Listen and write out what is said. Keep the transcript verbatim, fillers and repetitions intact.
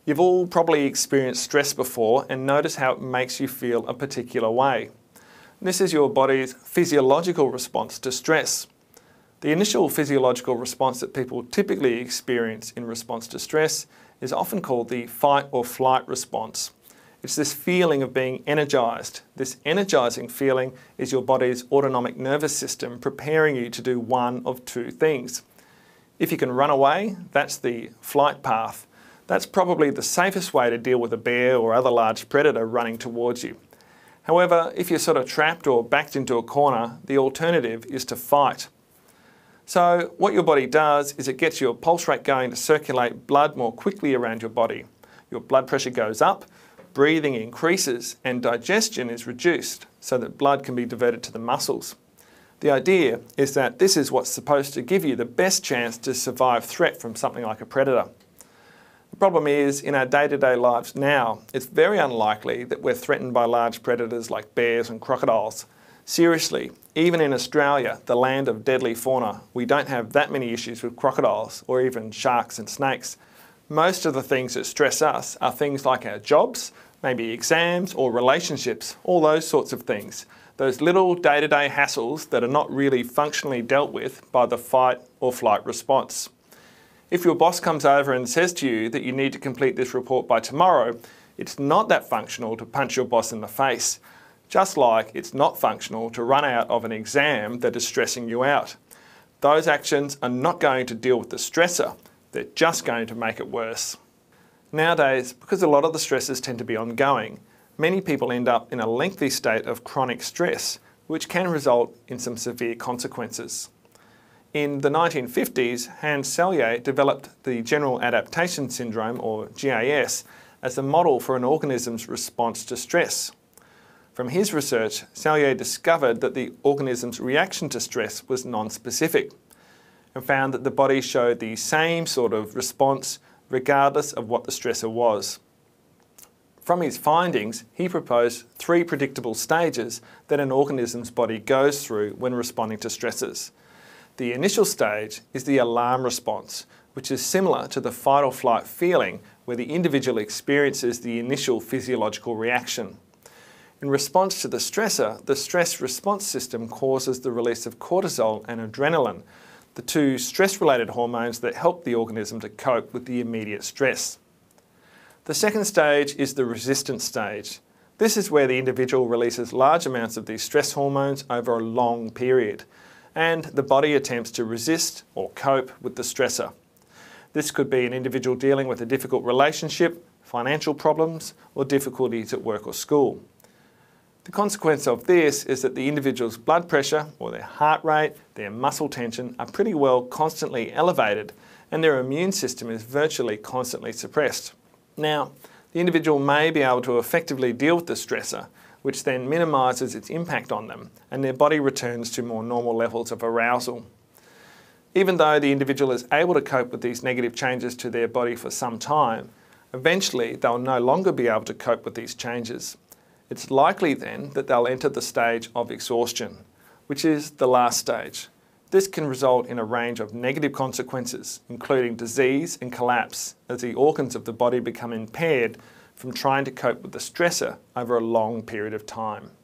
You've all probably experienced stress before and noticed how it makes you feel a particular way. This is your body's physiological response to stress. The initial physiological response that people typically experience in response to stress is often called the fight or flight response. It's this feeling of being energized. This energizing feeling is your body's autonomic nervous system preparing you to do one of two things. If you can run away, that's the flight path. That's probably the safest way to deal with a bear or other large predator running towards you. However, if you're sort of trapped or backed into a corner, the alternative is to fight. So what your body does is it gets your pulse rate going to circulate blood more quickly around your body. Your blood pressure goes up, breathing increases, and digestion is reduced so that blood can be diverted to the muscles. The idea is that this is what's supposed to give you the best chance to survive threat from something like a predator. The problem is, in our day-to-day lives now, it's very unlikely that we're threatened by large predators like bears and crocodiles. Seriously, even in Australia, the land of deadly fauna, we don't have that many issues with crocodiles or even sharks and snakes. Most of the things that stress us are things like our jobs, maybe exams or relationships, all those sorts of things. Those little day-to-day hassles that are not really functionally dealt with by the fight or flight response. If your boss comes over and says to you that you need to complete this report by tomorrow, it's not that functional to punch your boss in the face. Just like it's not functional to run out of an exam that is stressing you out. Those actions are not going to deal with the stressor, they're just going to make it worse. Nowadays, because a lot of the stresses tend to be ongoing, many people end up in a lengthy state of chronic stress, which can result in some severe consequences. In the nineteen fifties, Hans Selye developed the General Adaptation Syndrome, or G A S, as a model for an organism's response to stress. From his research, Selye discovered that the organism's reaction to stress was non-specific and found that the body showed the same sort of response regardless of what the stressor was. From his findings, he proposed three predictable stages that an organism's body goes through when responding to stresses. The initial stage is the alarm response, which is similar to the fight or flight feeling where the individual experiences the initial physiological reaction. In response to the stressor, the stress response system causes the release of cortisol and adrenaline, the two stress-related hormones that help the organism to cope with the immediate stress. The second stage is the resistance stage. This is where the individual releases large amounts of these stress hormones over a long period, and the body attempts to resist or cope with the stressor. This could be an individual dealing with a difficult relationship, financial problems, or difficulties at work or school. The consequence of this is that the individual's blood pressure or their heart rate, their muscle tension are pretty well constantly elevated and their immune system is virtually constantly suppressed. Now, the individual may be able to effectively deal with the stressor, which then minimises its impact on them and their body returns to more normal levels of arousal. Even though the individual is able to cope with these negative changes to their body for some time, eventually they'll no longer be able to cope with these changes. It's likely then that they'll enter the stage of exhaustion, which is the last stage. This can result in a range of negative consequences, including disease and collapse, as the organs of the body become impaired from trying to cope with the stressor over a long period of time.